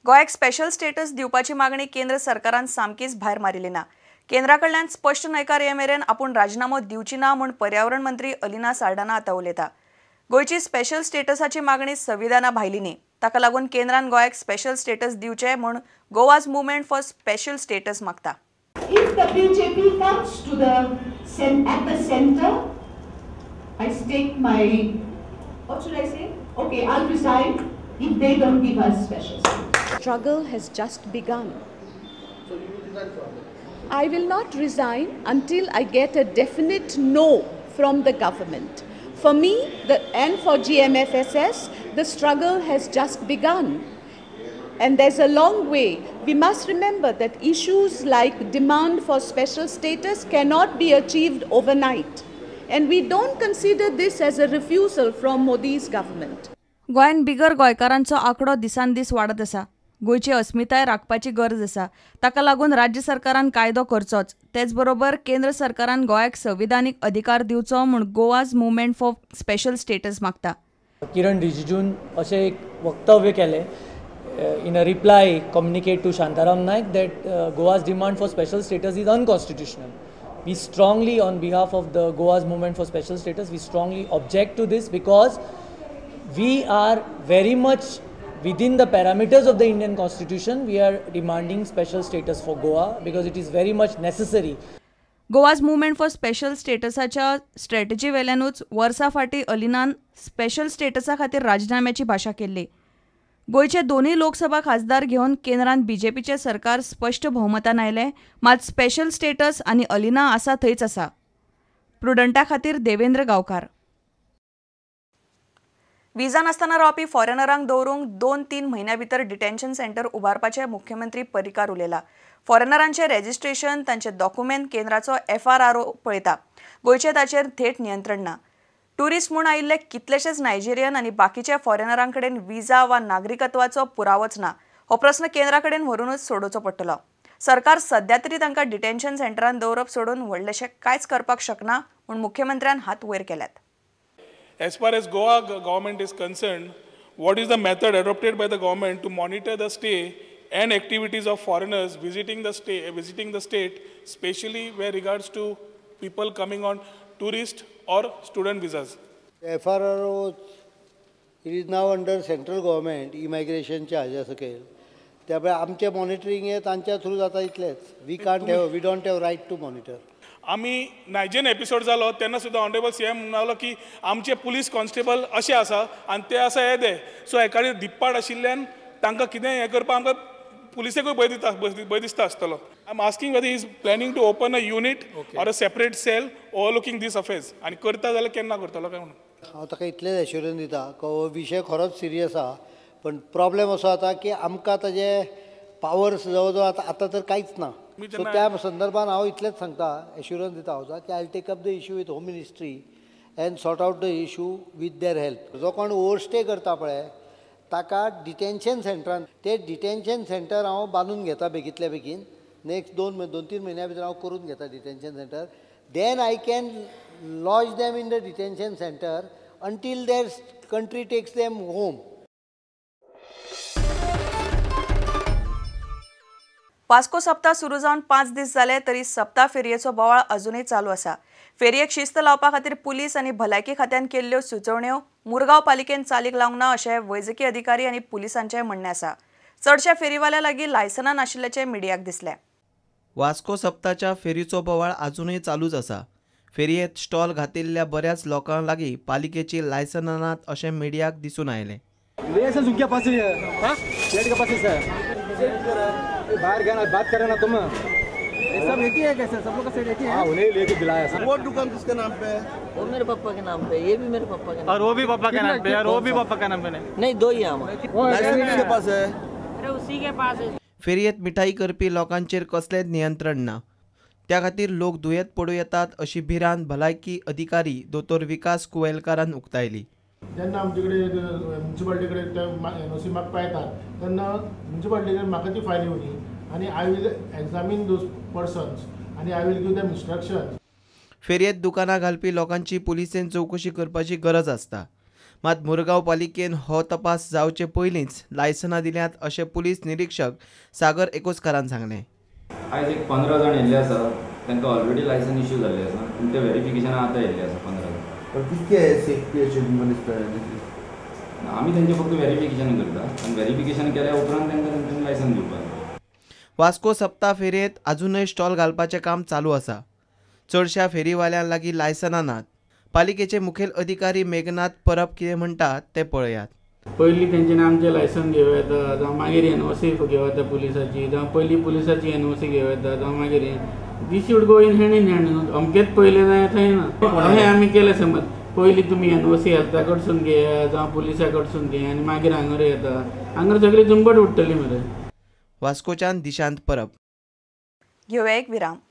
गोंयाक special status दिवपाची मागणी केंद्र सरकारान सामकीच भायर मारिल्ली ना। केंद्राकडल्यान स्पष्ट न्हयकार येमेरेन आपूण राजीनामो दिवची ना म्हूण पर्यावरण मंत्री अलिना साल्ढाणा आतां उलयता। गोंयची स्पेशल स्टेटसाची मागणी संविधाना भायली न्ही, ताका लागून केंद्रान गोंयाक स्पेशल स्टेटस दिवचे म्हूण Goa's movement for special status मागता। If the BJP comes to at the center, I stake my, what should I say? Okay, I'll resign if they don't give us special status. Struggle has just begun. So you will resign from it? I will not resign until I get a definite no from the government. For me and for GMFSS, the struggle has just begun. And there's a long way. We must remember that issues like demand for special status cannot be achieved overnight. And we don't consider this as a refusal from Modi's government. गोंयान बिगर गोंयकारांचो आंकडो दिसान दीस वाडत आसा। गोंयची अस्मिताय राखपाची गरज आसा। ताका लागून राज्य सरकारान कायदो करचोच। तेच बरोबर केंद्र सरकारान गोंयाक संविधानीक अधिकार दिवचो म्हूण Goa's movement for special status मागता। किरण रिजिजून अशें एक वक्तव्य केलें in a reply communicate to Shantaram Naik that Goa's demand for special status is unconstitutional. We strongly, on behalf of the Goa's movement for special status, we strongly object to this because we are very much within the parameters of the Indian Constitution. We are demanding special status for Goa because it is very much necessary. Goa's movement for special स्टेटसाच्या strategy वेल्यानूच वर्सा फाटीं अलिनान special स्टेटसा खातीर राजिनाम्याची भाशा केल्ली। गोंयचे दोनूय लोकसभा खासदार घेवन केंद्रान बीजेपीचे सरकार स्पश्ट भोवमतान आयले, मात स्पेशल स्टेटस आनी अलिना आसा थंयच आसा। प्रुडंटा खातीर देवेंद्र गांवकार। विजा नासतना रावपी फॉरेनरांक दवरूंक 2-3 म्हयन्यां भितर डिटेन्शन सेंटर उबारपाचे मुख्यमंत्री पर्रीकार उलयला। फॉरेनरांचे रेजिस्ट्रेशन, तांचे डॉक्युमेंट केंद्राचो FRRO पळयता। गोंयचे ताचेर थेट नियंत्रण ना। टुरिस्ट म्हूण आयिल्ले कितलेशेच नायजेरियन आनी बाकीच्या फॉरेनरांकडेन विजा वा नागरिकत्वाचो पुरावोच ना। हो प्रस्न केंद्राकडेन व्हरूनच सोडोवचो पडटलो। सरकार सध्या तरी तांकां डिटेन्शन सेंटरान दवरप सोडून व्हडलेशें कांयच करपाक शकना म्हूण मुख्यमंत्र्यान हात वयर केल्यात। As far as Goa government is concerned, what is the method adopted by the government to monitor the stay and activities of foreigners visiting the state, especially where regards to people coming on tourist or student visas? FRRO, it is now under central government immigration charge सकयल. त्यामुळे आमचे monitoring हे तांच्या through जाता इतलेच. We don't have right to monitor. आमी Nigerian episode जालो तेन्ना सुद्दां ऑनरेबल CM म्हणालो की आमचे पुलीस कॉन्स्टेबल अशे आसा आनी ते आसा येदे, सो एखादी दिप्पाड आशिल्ल्यान तांकां कितें हें करपाक आमकां पुलिसेकूय भंय दिसता आसतलो। I am asking whether he is planning to open a unit or a separate cell overlooking these affairs आनी करता जाल्यार केन्ना करतलो काय म्हणून। हांव ताका इतलेच एश्युरन्स दिता की हो विशय खरोच सिरियस आहा, पण प्रॉब्लेम असो जाता की आमकां ताजे पावर्स जवळ जवळ आतां तर कांयच ना। सो त्या संदर्भात हांव इतलेच सांगता, एश्युरन्स दिता हांव की I will take up the issue with home ministry and sort out the issue with their help. जो कोण ओव्हरस्टे करता पळय ताका डिटेन्शन सेंटरान, ते डिटेन्शन सेंटर हांव बांदून घेता बेगींतल्या बेगीन। नेक्स्ट 2-3 म्हयन्या भितर हांव करून घेता detention centre. Then I can lodge them in the detention centre until their country takes them home. Vasco सप्ताह सुरू जावन 5 दीस जाले तरी सप्ताह फेरयेचो बोवाळ अजूनय चालू आसा। फेरयेक शिस्त लावपा खातीर पुलीस आनी भलायकी खात्यान केल्ल्यो सुचोवण्यो मुरगांव पालिकेन चालीक लावंक ना अशें वैजकी अधिकारी आनी पुलिसांचें म्हणणें आसा। चडशा फेरीवाल्या लागीं लायसनां नाशिल्ल्याचें मिडियाक दिसलें। वास्को सप्ताच्या फेरीचो बोवाळ अजूनय चालूच आसा। फेरयेंत स्टॉल घातिल्ल्या बऱ्याच लोकांक लागीं पालिकेची लायसनां नात अशें मिडियाक दिसून आयलें। बाहर गया ना, बात करे ना तुम। ये सब एक ही है कैसे? सब लोग का सेट एक ही है। हाँ, उन्हें लेके दिलाया सब। वो दुकान किसके नाम पे है? वो मेरे पापा के नाम पे, ये भी मेरे पापा के नाम। और वो भी पापा के नाम पे, और वो भी पापा के नाम पे नहीं, 2 ही हैं हम। लाइसेंस किसके पास है? अरे उसी के पास है। फेरयेंत मिठाई करपी लोकांचेर कसलेंच नियंत्रण ना। त्या खातीर लोक दुयेंत पडूं येतात अशी भिरांत भलायकी अधिकारी दोतोर विकास कुवेलकारान उक्तायली। जेन्ना आमचे कडेन म्युन्सिपालिटी कडेन ते NOC मागपा येतात तेन्ना म्युन्सिपालिटीन म्हाका ती फायल येवनी आनी I will examine those persons आनी I will give them instructions. फेरयेंत दुकानां घालपी लोकांची पुलिसेन चवकशी करपाची गरज आसता, मात मुरगांव पालिकेन हो तपास जावचे पयलींच लायसनां दिल्यात अशें पुलीस निरीक्षक सागर एकोसकारान सांगलें. आयज एक 15 जाण येयल्ले आसा, तांकां ऑलरेडी लायसन इश्यू जाल्लें आसा आनी ते व्हेरिफिकेशना आतां येयल्ले आसा 15 जाण. कितके सेफ्टी अशें मनीस आमी तेंचे फक्त व्हेरिफिकेशन करता आनी व्हेरिफिकेशन केल्या उपरांत तांकां लायसन दिवपाक. वास्को सप्ता फेरयेंत अजूनय स्टॉल घालपाचें काम चालू आसा. चडशा फेरीवाल्यां लागीं लायसनां नात. पालिकेचे मुखेल अधिकारी मेघनाथ परब कितें म्हणटात ते पळयात. पयलीं तेंच्यानी आमचें लायसन घेवं येता, जावं मागीर एनओसी घेवं येता पुलिसाची, जावं पयलीं पुलिसाची एनओसी घेवं येता, जावं मागीर दीस should go in hand in hand. अमकेच पयलें जाय थंय ना. अशें आमी केलें समज पयलीं तुमी एनओसी हेल्था कडसून घेया जावं पुलिसा कडसून घेया आनी मागीर हांगर येता, हांगर सगळी झुंबड उडटली मरे. वास्कोच्यान दिशांत परब. घेवया एक विराम.